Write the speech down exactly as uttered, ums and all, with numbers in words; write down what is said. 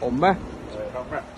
ผมปะเออครับ